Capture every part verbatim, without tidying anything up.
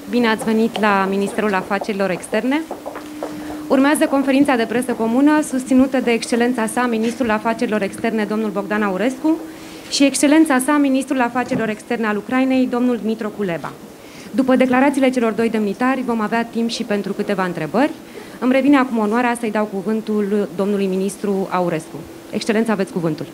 Bine ați venit la Ministerul Afacerilor Externe. Urmează conferința de presă comună susținută de Excelența sa, Ministrul Afacerilor Externe, domnul Bogdan Aurescu, și Excelența sa, Ministrul Afacerilor Externe al Ucrainei, domnul Dmytro Kuleba. După declarațiile celor doi demnitari, vom avea timp și pentru câteva întrebări. Îmi revine acum onoarea să-i dau cuvântul domnului ministru Aurescu. Excelență, aveți cuvântul.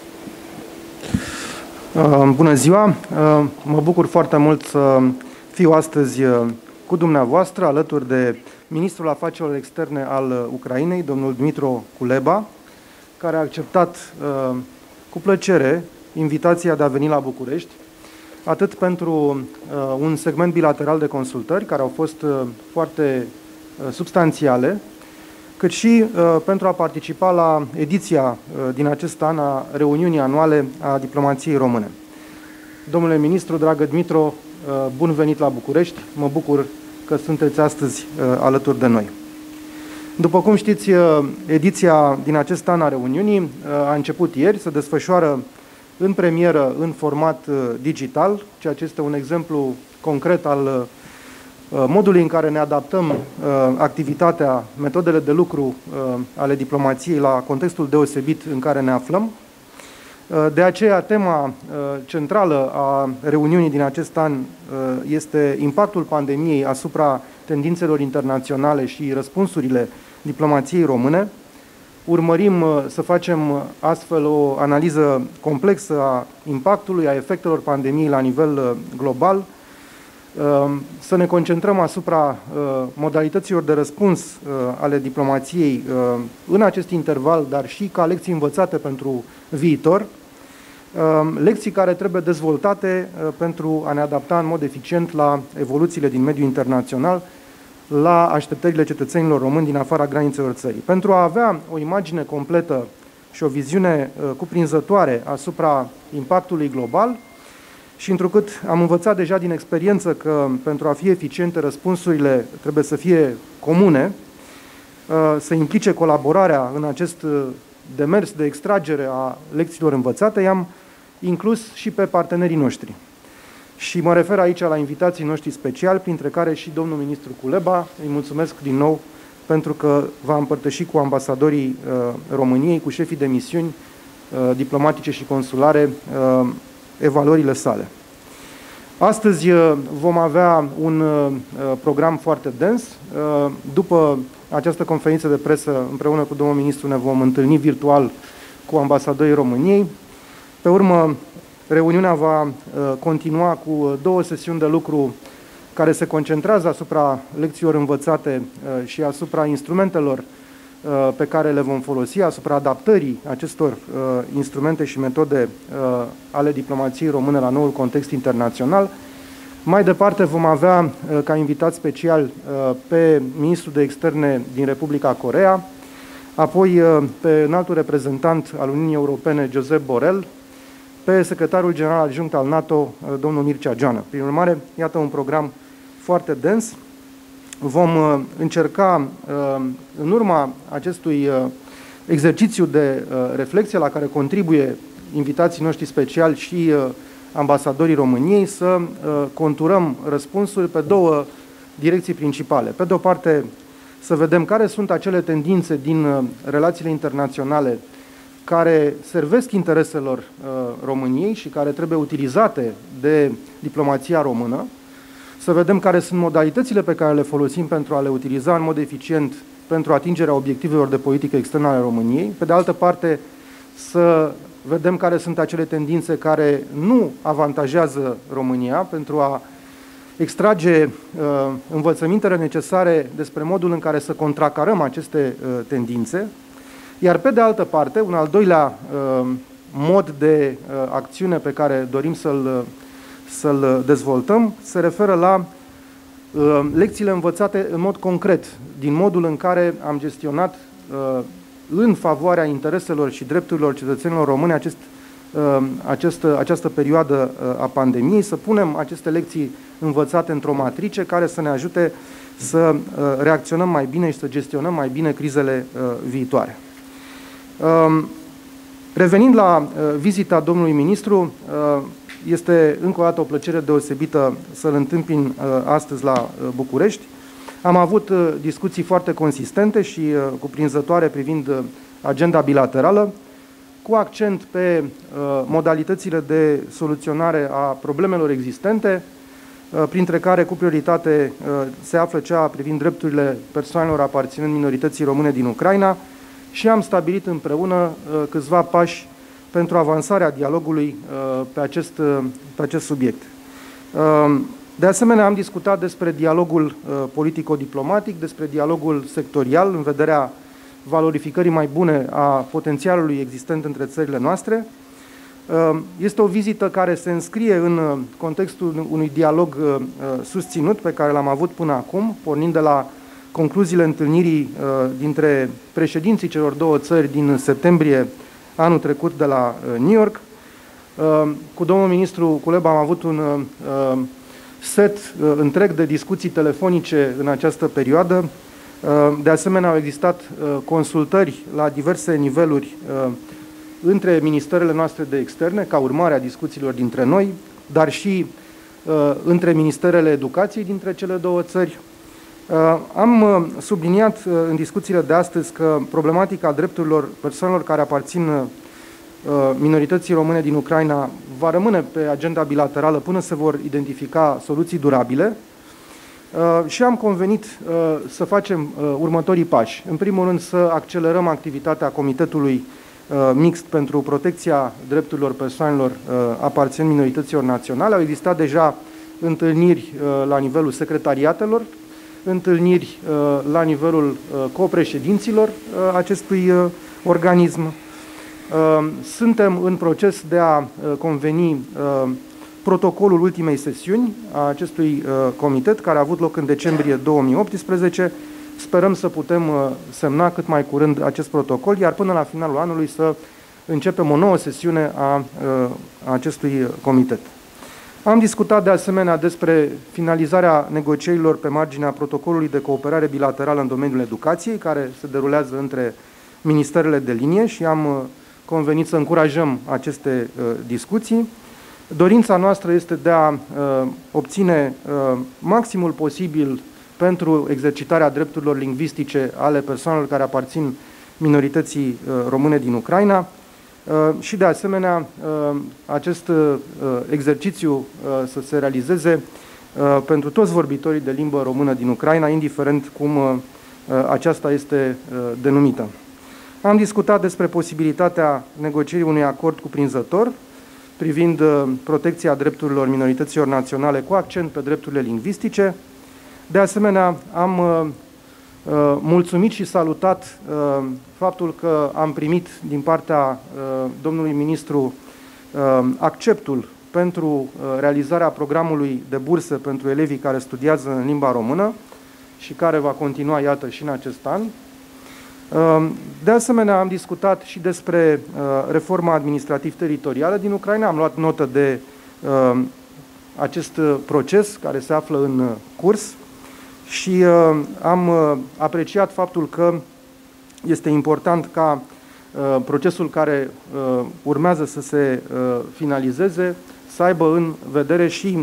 Bună ziua! Mă bucur foarte mult să fiu astăzi cu dumneavoastră, alături de Ministrul Afacerilor Externe al Ucrainei, domnul Dmytro Kuleba, care a acceptat cu plăcere invitația de a veni la București, atât pentru un segment bilateral de consultări, care au fost foarte substanțiale, cât și pentru a participa la ediția din acest an a reuniunii anuale a diplomației române. Domnule ministru, dragă Dmytro, bun venit la București, mă bucur că sunteți astăzi alături de noi. După cum știți, ediția din acest an a reuniunii a început ieri, se desfășoară în premieră în format digital, ceea ce este un exemplu concret al modului în care ne adaptăm activitatea, metodele de lucru ale diplomației la contextul deosebit în care ne aflăm. De aceea, tema centrală a reuniunii din acest an este impactul pandemiei asupra tendințelor internaționale și răspunsurile diplomației române. Urmărim să facem astfel o analiză complexă a impactului, a efectelor pandemiei la nivel global, să ne concentrăm asupra modalităților de răspuns ale diplomației în acest interval, dar și ca lecții învățate pentru viitor, lecții care trebuie dezvoltate pentru a ne adapta în mod eficient la evoluțiile din mediul internațional, la așteptările cetățenilor români din afara granițelor țării. Pentru a avea o imagine completă și o viziune cuprinzătoare asupra impactului global, și întrucât am învățat deja din experiență că pentru a fi eficiente răspunsurile trebuie să fie comune, să implice colaborarea în acest demers de extragere a lecțiilor învățate, i-am inclus și pe partenerii noștri. Și mă refer aici la invitații noștri speciali, printre care și domnul ministru Kuleba. Îi mulțumesc din nou pentru că va împărtăși cu ambasadorii României, cu șefii de misiuni diplomatice și consulare, evaluările sale. Astăzi vom avea un program foarte dens. După această conferință de presă, împreună cu domnul ministru, ne vom întâlni virtual cu ambasadorii României. Pe urmă, reuniunea va continua cu două sesiuni de lucru care se concentrează asupra lecțiilor învățate și asupra instrumentelor pe care le vom folosi, asupra adaptării acestor uh, instrumente și metode uh, ale diplomației române la noul context internațional. Mai departe vom avea uh, ca invitat special uh, pe ministrul de externe din Republica Coreea, apoi uh, pe înaltul reprezentant al Uniunii Europene, Josep Borrell, pe secretarul general adjunct al NATO, uh, domnul Mircea Geană. Prin urmare, iată un program foarte dens. Vom uh, încerca, uh, în urma acestui uh, exercițiu de uh, reflexie la care contribuie invitații noștri speciali și uh, ambasadorii României, să uh, conturăm răspunsuri pe două direcții principale. Pe de o parte, să vedem care sunt acele tendințe din uh, relațiile internaționale care servesc intereselor uh, României și care trebuie utilizate de diplomația română, să vedem care sunt modalitățile pe care le folosim pentru a le utiliza în mod eficient pentru atingerea obiectivelor de politică externă ale României. Pe de altă parte, să vedem care sunt acele tendințe care nu avantajează România pentru a extrage uh, învățămintele necesare despre modul în care să contracarăm aceste uh, tendințe. Iar pe de altă parte, un al doilea uh, mod de uh, acțiune pe care dorim să-l uh, să-l dezvoltăm, se referă la uh, lecțiile învățate în mod concret, din modul în care am gestionat uh, în favoarea intereselor și drepturilor cetățenilor români acest, uh, această, această perioadă uh, a pandemiei, să punem aceste lecții învățate într-o matrice care să ne ajute să uh, reacționăm mai bine și să gestionăm mai bine crizele uh, viitoare. Uh, revenind la uh, vizita domnului ministru, uh, este încă o dată o plăcere deosebită să-l întâmpin astăzi la București. Am avut discuții foarte consistente și cuprinzătoare privind agenda bilaterală, cu accent pe modalitățile de soluționare a problemelor existente, printre care cu prioritate se află cea privind drepturile persoanelor aparținând minorității române din Ucraina, și am stabilit împreună câțiva pași pentru avansarea dialogului pe acest, pe acest subiect. De asemenea, am discutat despre dialogul politico-diplomatic, despre dialogul sectorial, în vederea valorificării mai bune a potențialului existent între țările noastre. Este o vizită care se înscrie în contextul unui dialog susținut pe care l-am avut până acum, pornind de la concluziile întâlnirii dintre președinții celor două țări din septembrie anul trecut de la New York. Cu domnul ministru Kuleba am avut un set întreg de discuții telefonice în această perioadă. De asemenea, au existat consultări la diverse niveluri între ministerele noastre de externe, ca urmare a discuțiilor dintre noi, dar și între ministerele educației dintre cele două țări. Am subliniat în discuțiile de astăzi că problematica drepturilor persoanelor care aparțin minorității române din Ucraina va rămâne pe agenda bilaterală până se vor identifica soluții durabile și am convenit să facem următorii pași. În primul rând, să accelerăm activitatea Comitetului Mixt pentru protecția drepturilor persoanelor aparținând minorităților naționale. Au existat deja întâlniri la nivelul secretariatelor, întâlniri la nivelul copreședinților acestui organism. Suntem în proces de a conveni protocolul ultimei sesiuni a acestui comitet, care a avut loc în decembrie două mii optsprezece. Sperăm să putem semna cât mai curând acest protocol, iar până la finalul anului să începem o nouă sesiune a acestui comitet. Am discutat de asemenea despre finalizarea negocierilor pe marginea protocolului de cooperare bilaterală în domeniul educației, care se derulează între ministerele de linie și am convenit să încurajăm aceste discuții. Dorința noastră este de a obține maximul posibil pentru exercitarea drepturilor lingvistice ale persoanelor care aparțin minorității române din Ucraina și, de asemenea, acest exercițiu să se realizeze pentru toți vorbitorii de limbă română din Ucraina, indiferent cum aceasta este denumită. Am discutat despre posibilitatea negocierii unui acord cuprinzător privind protecția drepturilor minorităților naționale cu accent pe drepturile lingvistice. De asemenea, am mulțumit și salutat faptul că am primit din partea domnului ministru acceptul pentru realizarea programului de bursă pentru elevii care studiază în limba română și care va continua, iată, și în acest an. De asemenea, am discutat și despre reforma administrativ-teritorială din Ucraina. Am luat notă de acest proces care se află în curs și am apreciat faptul că este important ca procesul care urmează să se finalizeze să aibă în vedere și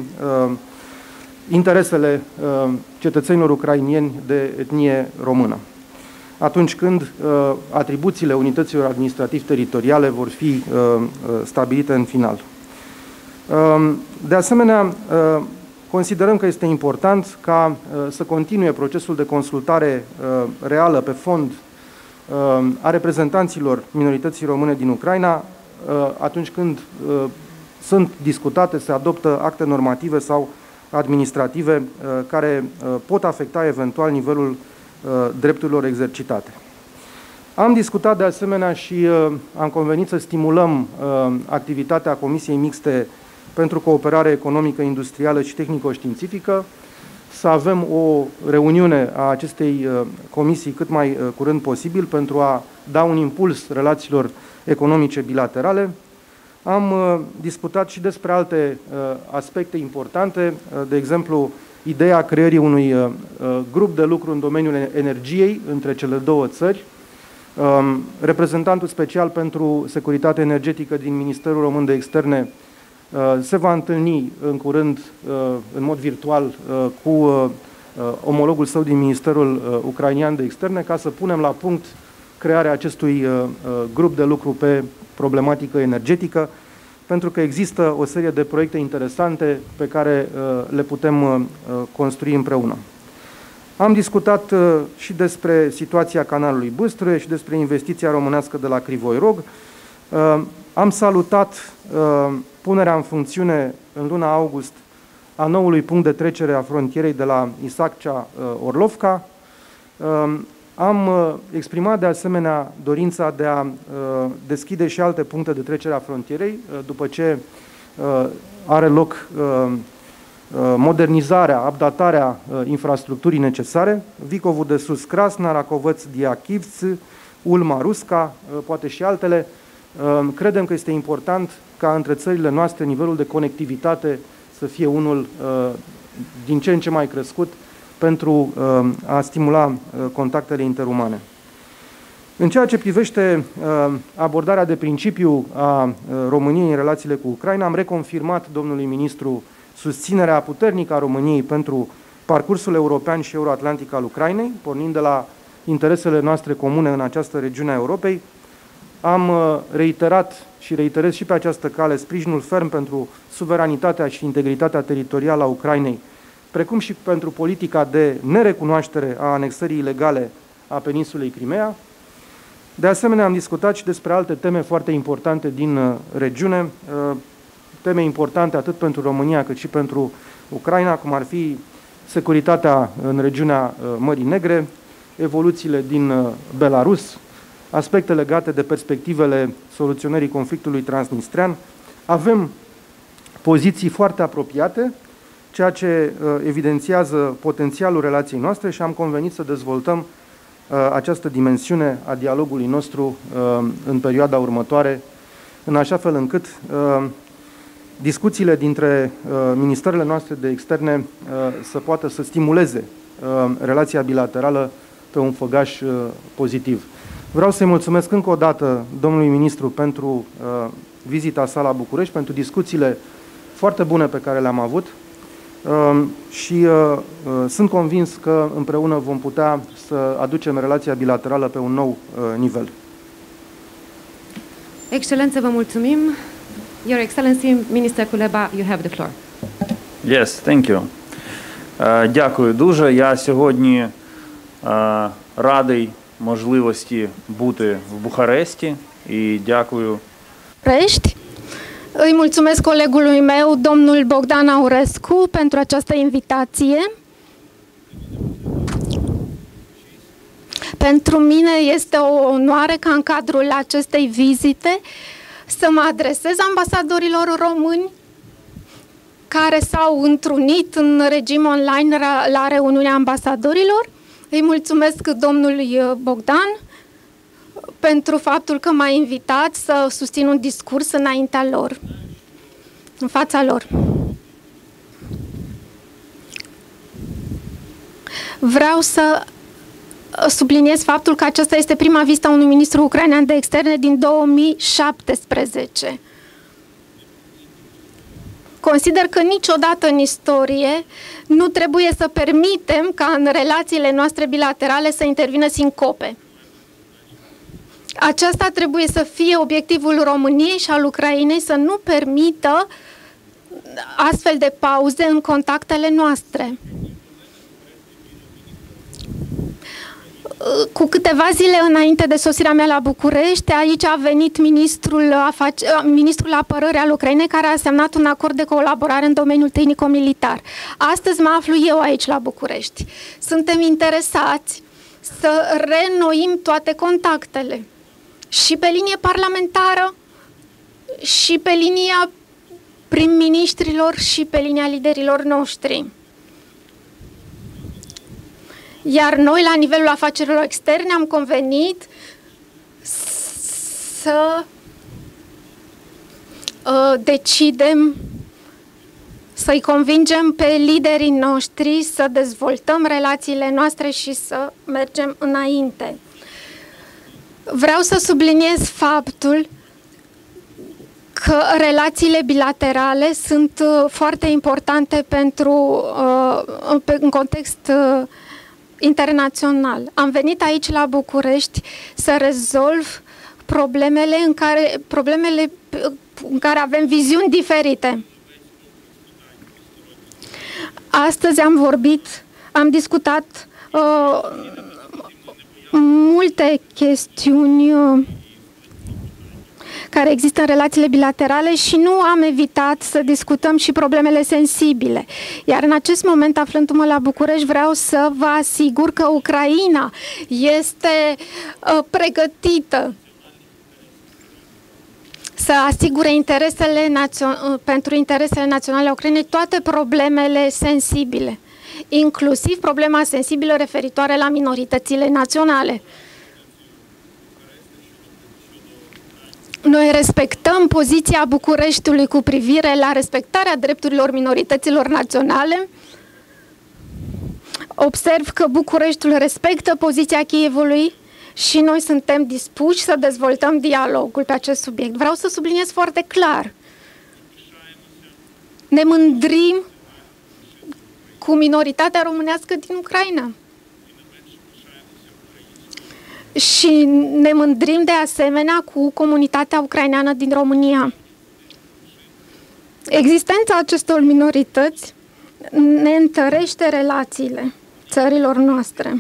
interesele cetățenilor ucrainieni de etnie română, atunci când uh, atribuțiile unităților administrativ-teritoriale vor fi uh, stabilite în final. Uh, de asemenea, uh, considerăm că este important ca uh, să continue procesul de consultare uh, reală pe fond uh, a reprezentanților minorității române din Ucraina uh, atunci când uh, sunt discutate, se adoptă acte normative sau administrative uh, care uh, pot afecta eventual nivelul drepturilor exercitate. Am discutat de asemenea și uh, am convenit să stimulăm uh, activitatea Comisiei Mixte pentru Cooperare Economică, Industrială și Tehnico-Științifică, să avem o reuniune a acestei uh, comisii cât mai uh, curând posibil pentru a da un impuls relațiilor economice bilaterale. Am uh, discutat și despre alte uh, aspecte importante, uh, de exemplu, ideea creării unui uh, grup de lucru în domeniul energiei între cele două țări. Um, reprezentantul special pentru securitate energetică din Ministerul Român de Externe se va întâlni în curând, în mod virtual, cu omologul său din Ministerul Ucrainean de Externe ca să punem la punct crearea acestui grup de lucru pe problematică energetică, pentru că există o serie de proiecte interesante pe care le putem construi împreună. Am discutat și despre situația canalului Bâstrâie și despre investiția românească de la Crivoi Rog. Am salutat punerea în funcțiune în luna august a noului punct de trecere a frontierei de la Isaccea-Orlovca. Am exprimat de asemenea dorința de a deschide și alte puncte de trecere a frontierei, după ce are loc modernizarea, updatarea infrastructurii necesare. Vicovul de Sus, Crasna, Racovăț, Diachivț, Ulma, Rusca, poate și altele. Credem că este important ca între țările noastre nivelul de conectivitate să fie unul din ce în ce mai crescut pentru a stimula contactele interumane. În ceea ce privește abordarea de principiu a României în relațiile cu Ucraina, am reconfirmat domnului ministru susținerea puternică a României pentru parcursul european și euroatlantic al Ucrainei, pornind de la interesele noastre comune în această regiune a Europei. Am reiterat și reiterez și pe această cale sprijinul ferm pentru suveranitatea și integritatea teritorială a Ucrainei, precum și pentru politica de nerecunoaștere a anexării ilegale a peninsulei Crimea. De asemenea, am discutat și despre alte teme foarte importante din regiune, teme importante atât pentru România cât și pentru Ucraina, cum ar fi securitatea în regiunea Mării Negre, evoluțiile din Belarus, aspecte legate de perspectivele soluționării conflictului transnistrean. Avem poziții foarte apropiate, ceea ce evidențiază potențialul relației noastre și am convenit să dezvoltăm această dimensiune a dialogului nostru în perioada următoare, în așa fel încât discuțiile dintre ministerele noastre de externe să poată să stimuleze relația bilaterală pe un făgaș pozitiv. Vreau să-i mulțumesc încă o dată domnului ministru pentru vizita sa la București, pentru discuțiile foarte bune pe care le-am avut și sunt convins că împreună vom putea să aducem relația bilaterală pe un nou nivel. Excelență, vă mulțumim. Your Excellency, Minister Kuleba, you have the floor. Yes, thank you. Дякую дуже. Я сьогодні радий можливості бути в Бухаресті і дякую. Prești. Îi mulțumesc colegului meu, domnul Bogdan Aurescu, pentru această invitație. Pentru mine este o onoare ca în cadrul acestei vizite să mă adresez ambasadorilor români care s-au întrunit în regim online la reuniunea ambasadorilor. Îi mulțumesc domnului Bogdan pentru faptul că m-a invitat să susțin un discurs înaintea lor, în fața lor. Vreau să subliniez faptul că aceasta este prima vizită a unui ministru ucrainean de externe din două mii șaptesprezece. Consider că niciodată în istorie nu trebuie să permitem ca în relațiile noastre bilaterale să intervină sincope. Aceasta trebuie să fie obiectivul României și al Ucrainei, să nu permită astfel de pauze în contactele noastre. Cu câteva zile înainte de sosirea mea la București, aici a venit ministrul, aface, ministrul apărării al Ucrainei, care a semnat un acord de colaborare în domeniul tehnico-militar. Astăzi mă aflu eu aici la București. Suntem interesați să reînnoim toate contactele, și pe linie parlamentară, și pe linia prim-ministrilor, și pe linia liderilor noștri. Iar noi, la nivelul afacerilor externe, am convenit să uh, decidem, să-i convingem pe liderii noștri să dezvoltăm relațiile noastre și să mergem înainte. Vreau să subliniez faptul că relațiile bilaterale sunt foarte importante pentru, în context internațional. Am venit aici la București să rezolv problemele în care, problemele în care avem viziuni diferite. Astăzi am vorbit, am discutat uh, multe chestiuni uh, care există în relațiile bilaterale și nu am evitat să discutăm și problemele sensibile. Iar în acest moment, aflându-mă la București, vreau să vă asigur că Ucraina este uh, pregătită să asigure interesele pentru interesele naționale ale Ucrainei toate problemele sensibile, inclusiv problema sensibilă referitoare la minoritățile naționale. Noi respectăm poziția Bucureștiului cu privire la respectarea drepturilor minorităților naționale. Observ că Bucureștiul respectă poziția Kievului și noi suntem dispuși să dezvoltăm dialogul pe acest subiect. Vreau să subliniez foarte clar. Ne mândrim cu minoritatea românească din Ucraina. Și ne mândrim de asemenea cu comunitatea ucraineană din România. Existența acestor minorități ne întărește relațiile țărilor noastre.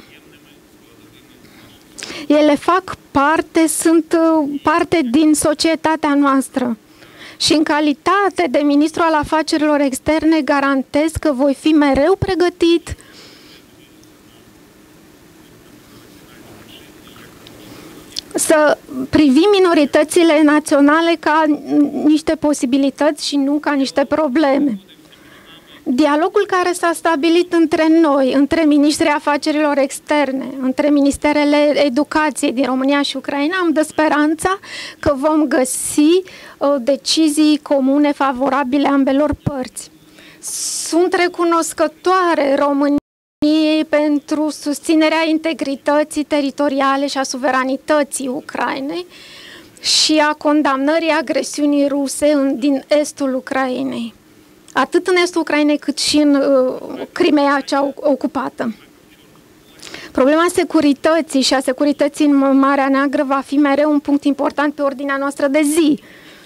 Ele fac parte, sunt parte din societatea noastră. Și în calitate de ministru al afacerilor externe garantez că voi fi mereu pregătit să privim minoritățile naționale ca niște posibilități și nu ca niște probleme. Dialogul care s-a stabilit între noi, între ministrii afacerilor externe, între ministerele educației din România și Ucraina, am de speranța că vom găsi uh, decizii comune favorabile ambelor părți. Sunt recunoscătoare României pentru susținerea integrității teritoriale și a suveranității Ucrainei și a condamnării agresiunii ruse în, din estul Ucrainei. Atât în estul Ucrainei cât și în uh, Crimea cea ocupată. Problema securității și a securității în Marea Neagră va fi mereu un punct important pe ordinea noastră de zi.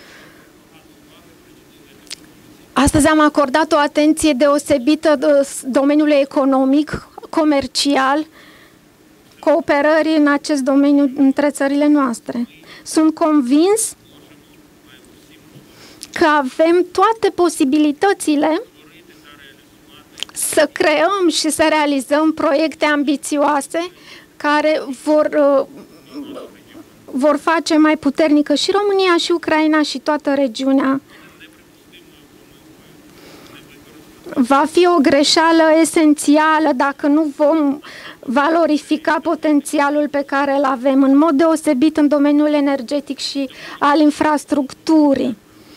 Astăzi am acordat o atenție deosebită domeniului economic, comercial, cooperării în acest domeniu între țările noastre. Sunt convins că avem toate posibilitățile să creăm și să realizăm proiecte ambițioase care vor, vor face mai puternică și România și Ucraina și toată regiunea. Va fi o greșeală esențială dacă nu vom valorifica potențialul pe care îl avem, în mod deosebit în domeniul energetic și al infrastructurii.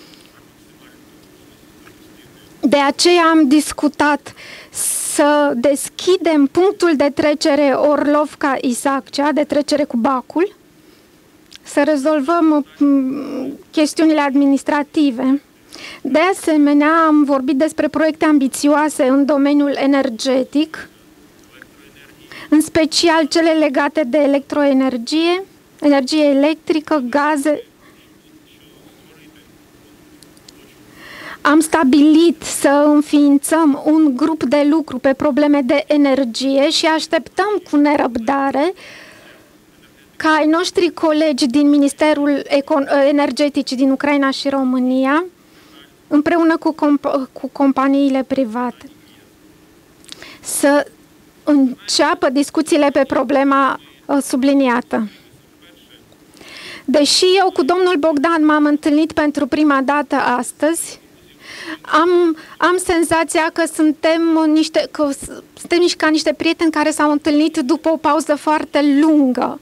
De aceea am discutat să deschidem punctul de trecere Orlovka-Isaccea, de trecere cu Bacul, să rezolvăm chestiunile administrative. De asemenea, am vorbit despre proiecte ambițioase în domeniul energetic, în special cele legate de electroenergie, energie electrică, gaze. Am stabilit să înființăm un grup de lucru pe probleme de energie și așteptăm cu nerăbdare ca ai noștri colegi din Ministerul Energetic din Ucraina și România, împreună cu, comp cu companiile private, să înceapă discuțiile pe problema uh, subliniată. Deși eu cu domnul Bogdan m-am întâlnit pentru prima dată astăzi, am, am senzația că suntem niște, că suntem ca niște prieteni care s-au întâlnit după o pauză foarte lungă.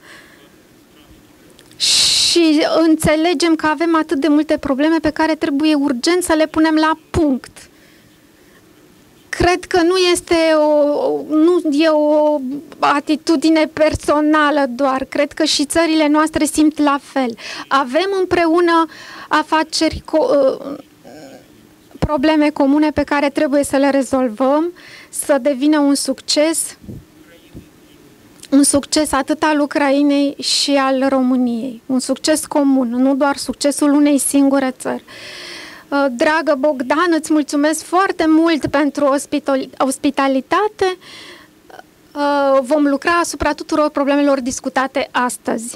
Și înțelegem că avem atât de multe probleme pe care trebuie urgent să le punem la punct. Cred că nu este, o, nu e o atitudine personală doar. Cred că și țările noastre simt la fel. Avem împreună afaceri, probleme comune pe care trebuie să le rezolvăm, să devină un succes, un succes atât al Ucrainei și al României. Un succes comun, nu doar succesul unei singure țări. Dragă Bogdan, îți mulțumesc foarte mult pentru ospitalitate. Vom lucra asupra tuturor problemelor discutate astăzi.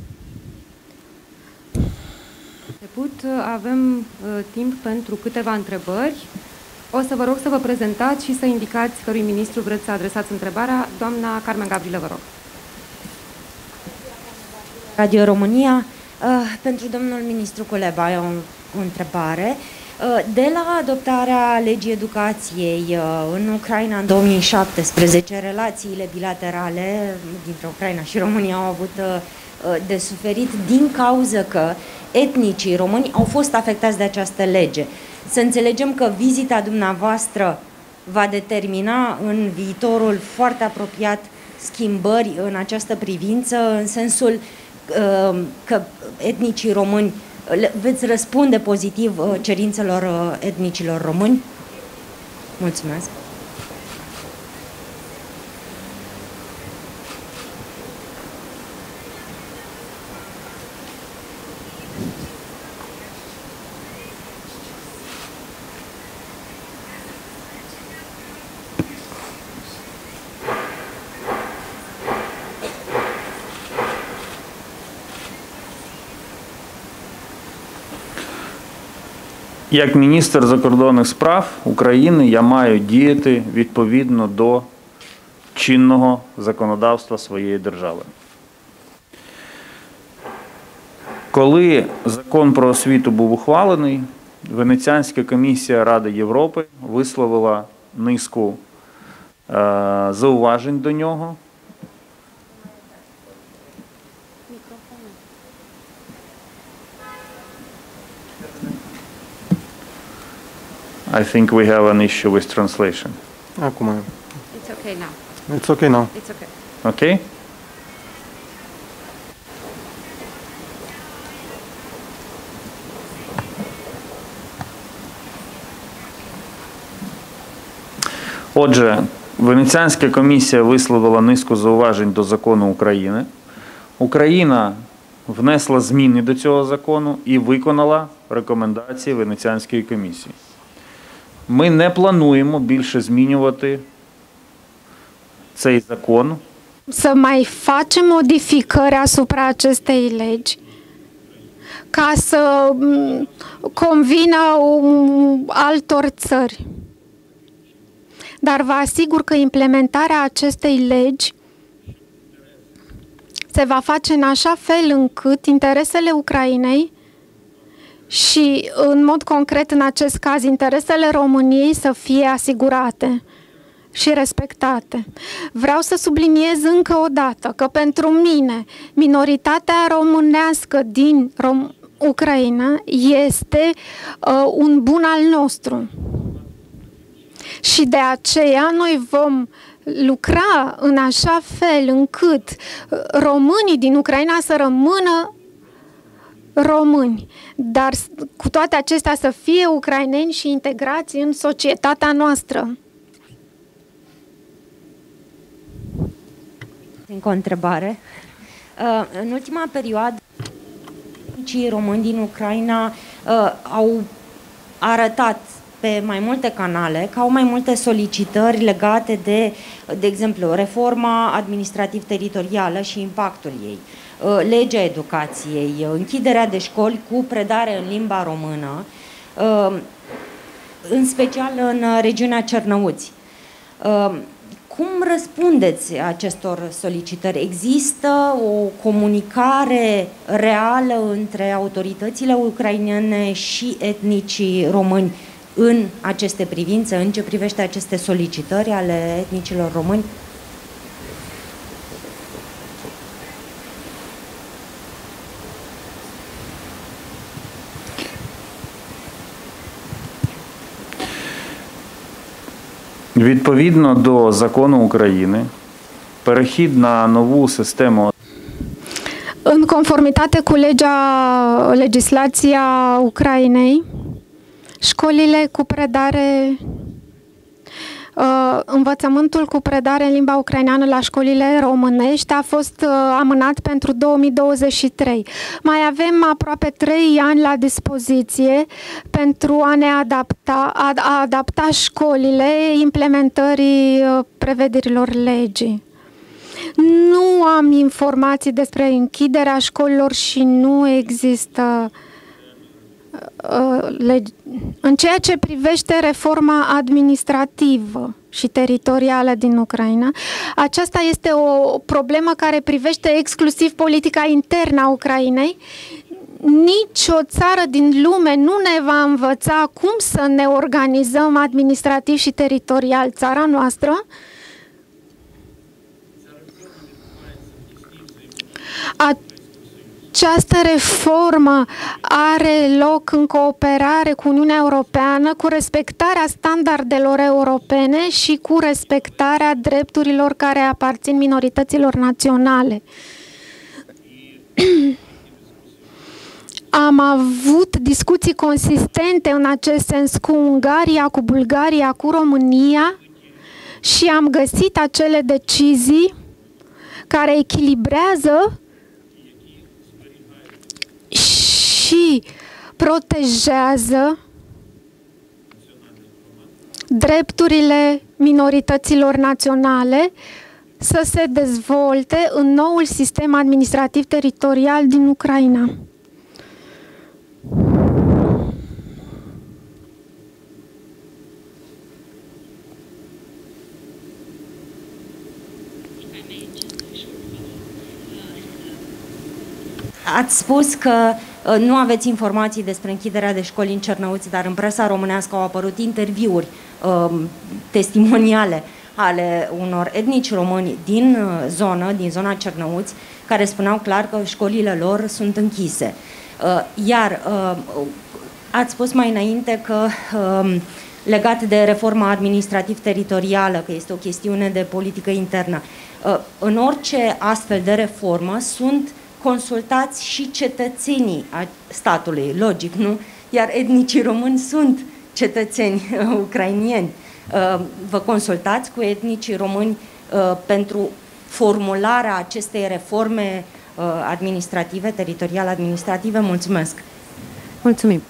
Avem uh, timp pentru câteva întrebări. O să vă rog să vă prezentați și să indicați cărui ministru vreți să adresați întrebarea. Doamna Carmen Gavrilă, vă rog. Radio România, uh, pentru domnul ministru Culeba, o, o întrebare. Uh, de la adoptarea legii educației uh, în Ucraina în două mii șaptesprezece, relațiile bilaterale dintre Ucraina și România au avut uh, de suferit din cauza că etnicii români au fost afectați de această lege. Să înțelegem că vizita dumneavoastră va determina în viitorul foarte apropiat schimbări în această privință, în sensul uh, că etnicii români, veți răspunde pozitiv uh, cerințelor uh, etnicilor români? Mulțumesc! Як міністр закордонних справ України я маю діяти відповідно до чинного законодавства своєї держави. Коли закон про освіту був ухвалений, Венеціанська комісія Ради Європи висловила низку е, зауважень до нього. I think we have an issue with translation. Acum. It's okay now. It's okay now. It's okay. Okay? Отже, Венеціанська комісія висловила низку зауважень до закону України. Україна внесла зміни до цього закону і виконала рекомендації Венеціанської комісії. Ми не плануємо більше змінювати цей закон. Să mai facem modificări asupra acestei legi ca să convină altor țări. Dar vă asigur că implementarea acestei legi se va face în așa fel încât interesele Ucrainei și, în mod concret, în acest caz, interesele României să fie asigurate și respectate. Vreau să subliniez încă o dată că pentru mine minoritatea românească din Rom- Ucraina este uh, un bun al nostru. Și de aceea noi vom lucra în așa fel încât românii din Ucraina să rămână români, dar cu toate acestea să fie ucraineni și integrați în societatea noastră. Încă o întrebare. În ultima perioadă, cei români din Ucraina au arătat pe mai multe canale că au mai multe solicitări legate de, de exemplu, reforma administrativ-teritorială și impactul ei, legea educației, închiderea de școli cu predare în limba română, în special în regiunea Cernăuți. Cum răspundeți acestor solicitări? Există o comunicare reală între autoritățile ucrainene și etnicii români în aceste privințe, în ce privește aceste solicitări ale etnicilor români? Відповідно до закону України, перехід на нову систему. În conformitate cu legea, legislația Ucrainei, școlile cu predare, învățământul cu predare în limba ucraineană la școlile românești a fost amânat pentru două mii douăzeci și trei. Mai avem aproape trei ani la dispoziție pentru a ne adapta, a, a adapta școlile implementării prevederilor legii. Nu am informații despre închiderea școlilor și nu există în ceea ce privește reforma administrativă și teritorială din Ucraina. Aceasta este o problemă care privește exclusiv politica internă a Ucrainei. Nici o țară din lume nu ne va învăța cum să ne organizăm administrativ și teritorial țara noastră. Această reformă are loc în cooperare cu Uniunea Europeană, cu respectarea standardelor europene și cu respectarea drepturilor care aparțin minorităților naționale. Am avut discuții consistente în acest sens cu Ungaria, cu Bulgaria, cu România și am găsit acele decizii care echilibrează și protejează drepturile minorităților naționale să se dezvolte în noul sistem administrativ teritorial din Ucraina. Ați spus că uh, nu aveți informații despre închiderea de școli în Cernăuți, dar în presa românească au apărut interviuri uh, testimoniale ale unor etnici români din uh, zonă, din zona Cernăuți, care spuneau clar că școlile lor sunt închise. Uh, iar uh, ați spus mai înainte că uh, legat de reforma administrativ-teritorială, că este o chestiune de politică internă, uh, în orice astfel de reformă sunt consultați și cetățenii statului, logic, nu? Iar etnicii români sunt cetățeni ucrainieni. Vă consultați cu etnicii români pentru formularea acestei reforme administrative, teritoriale administrative? Mulțumesc! Mulțumim!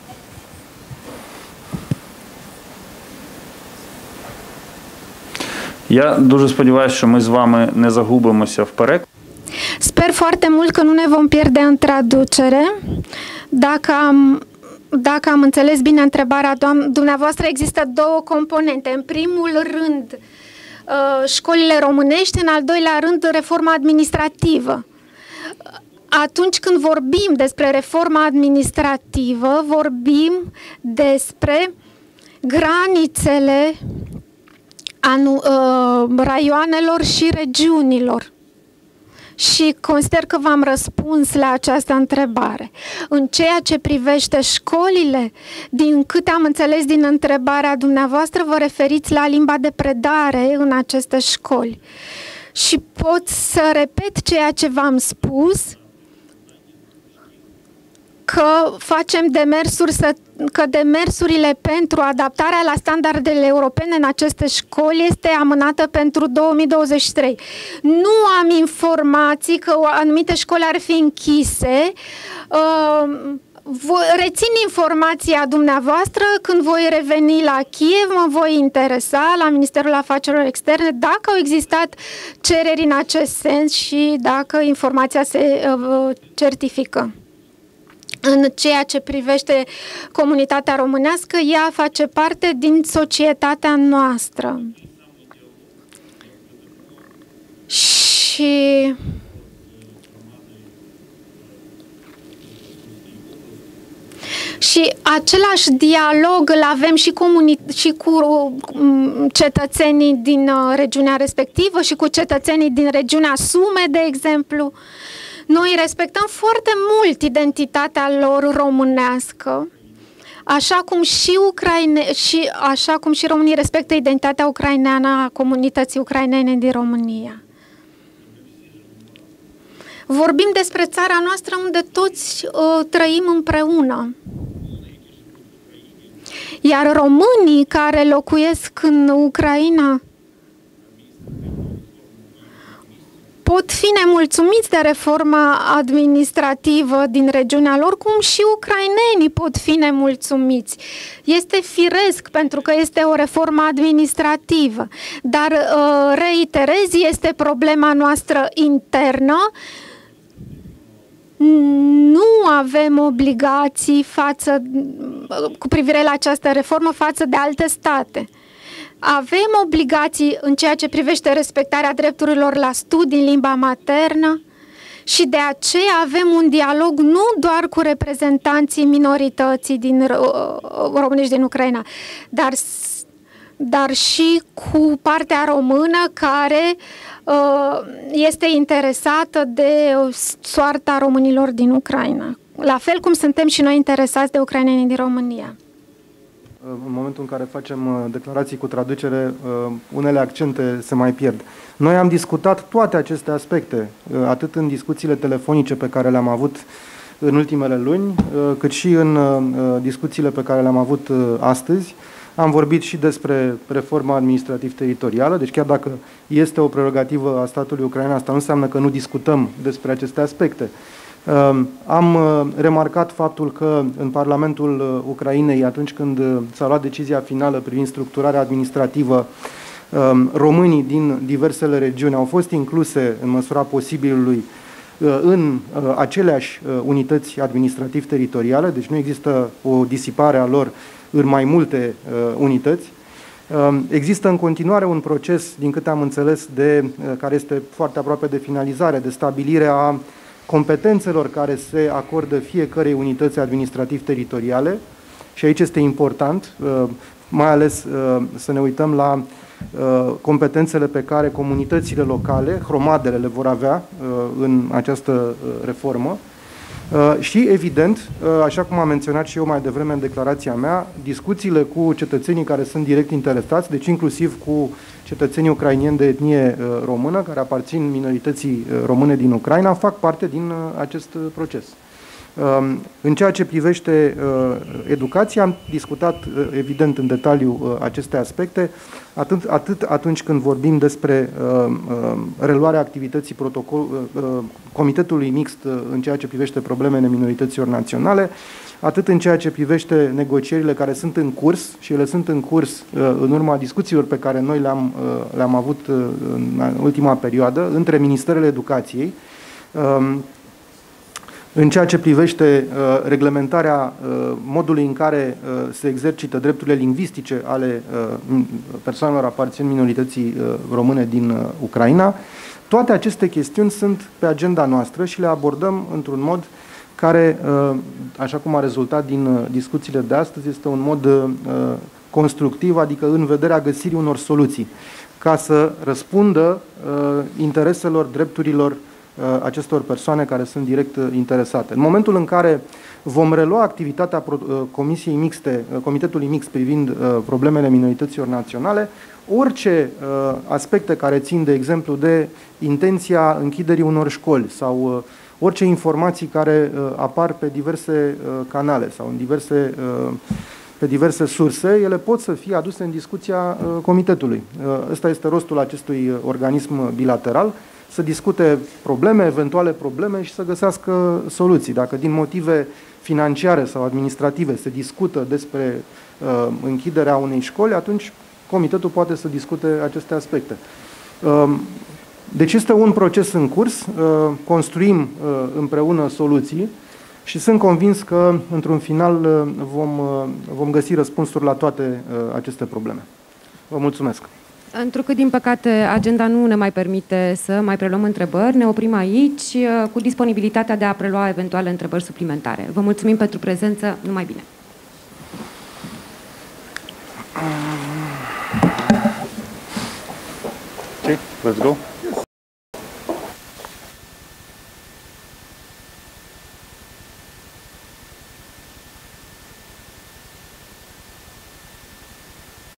Я дуже сподіваюся, що ми з вами не загубимося в перекладі. Sper foarte mult că nu ne vom pierde în traducere. Dacă am, dacă am înțeles bine întrebarea dumneavoastră, există două componente. În primul rând, școlile românești, în al doilea rând, reforma administrativă. Atunci când vorbim despre reforma administrativă, vorbim despre granițele anu, raioanelor și regiunilor. Și consider că v-am răspuns la această întrebare. În ceea ce privește școlile, din câte am înțeles din întrebarea dumneavoastră, vă referiți la limba de predare în aceste școli. Și pot să repet ceea ce v-am spus, că facem demersuri să, că demersurile pentru adaptarea la standardele europene în aceste școli este amânată pentru două mii douăzeci și trei. Nu am informații că anumite școli ar fi închise. Rețin informația dumneavoastră. Când voi reveni la Kiev, mă voi interesa la Ministerul Afacerilor Externe dacă au existat cereri în acest sens și dacă informația se certifică. În ceea ce privește comunitatea românească, ea face parte din societatea noastră. Și Și același dialog îl avem și, și cu cetățenii din regiunea respectivă și cu cetățenii din regiunea Sume, de exemplu. Noi respectăm foarte mult identitatea lor românească. Așa cum și Ucraine, și așa cum și românii respectă identitatea ucraineană a comunității ucrainene din România. Vorbim despre țara noastră unde toți uh, trăim împreună. Iar românii care locuiesc în Ucraina pot fi nemulțumiți de reforma administrativă din regiunea lor, cum și ucrainenii pot fi nemulțumiți. Este firesc pentru că este o reformă administrativă, dar, reiterez, este problema noastră internă. Nu avem obligații față, cu privire la această reformă față de alte state. Avem obligații în ceea ce privește respectarea drepturilor la studii în limba maternă și de aceea avem un dialog nu doar cu reprezentanții minorității din românești din Ucraina, dar, dar și cu partea română care uh, este interesată de soarta românilor din Ucraina. La fel cum suntem și noi interesați de ucrainenii din România. În momentul în care facem declarații cu traducere, unele accente se mai pierd. Noi am discutat toate aceste aspecte, atât în discuțiile telefonice pe care le-am avut în ultimele luni, cât și în discuțiile pe care le-am avut astăzi. Am vorbit și despre reforma administrativ-teritorială, deci chiar dacă este o prerogativă a statului Ucraina, asta nu înseamnă că nu discutăm despre aceste aspecte. Am remarcat faptul că în Parlamentul Ucrainei, atunci când s-a luat decizia finală privind structurarea administrativă, românii din diversele regiuni au fost incluse în măsura posibilului în aceleași unități administrativ-teritoriale, deci nu există o disipare a lor în mai multe unități. Există în continuare un proces, din câte am înțeles, de, care este foarte aproape de finalizare, de stabilire a competențelor care se acordă fiecărei unități administrativ-teritoriale și aici este important, mai ales să ne uităm la competențele pe care comunitățile locale, hromadele, le vor avea în această reformă. Și, evident, așa cum am menționat și eu mai devreme în declarația mea, discuțiile cu cetățenii care sunt direct interesați, deci inclusiv cu cetățenii ucrainieni de etnie română, care aparțin minorității române din Ucraina, fac parte din acest proces. În ceea ce privește educația, am discutat, evident, în detaliu aceste aspecte, atât, atât atunci când vorbim despre reluarea activității protocol, Comitetului Mixt în ceea ce privește problemele minorităților naționale, atât în ceea ce privește negocierile care sunt în curs, și ele sunt în curs în urma discuțiilor pe care noi le-am le-am avut în ultima perioadă între Ministerele Educației, în ceea ce privește uh, reglementarea uh, modului în care uh, se exercită drepturile lingvistice ale uh, persoanelor aparțin minorității uh, române din uh, Ucraina, toate aceste chestiuni sunt pe agenda noastră și le abordăm într-un mod care, uh, așa cum a rezultat din uh, discuțiile de astăzi, este un mod uh, constructiv, adică în vederea găsirii unor soluții, ca să răspundă uh, intereselor, drepturilor acestor persoane care sunt direct interesate. În momentul în care vom relua activitatea Comisiei Mixte, Comitetului Mixt privind problemele minorităților naționale, orice aspecte care țin, de exemplu, de intenția închiderii unor școli sau orice informații care apar pe diverse canale sau în diverse, pe diverse surse, ele pot să fie aduse în discuția Comitetului. Ăsta este rostul acestui organism bilateral, să discute probleme, eventuale probleme și să găsească soluții. Dacă din motive financiare sau administrative se discută despre uh, închiderea unei școli, atunci Comitetul poate să discute aceste aspecte. Uh, deci este un proces în curs, uh, construim uh, împreună soluții și sunt convins că, într-un final, uh, vom, uh, vom găsi răspunsuri la toate uh, aceste probleme. Vă mulțumesc! Întrucât, din păcate, agenda nu ne mai permite să mai preluăm întrebări, ne oprim aici cu disponibilitatea de a prelua eventuale întrebări suplimentare. Vă mulțumim pentru prezență, numai bine! Okay, let's go.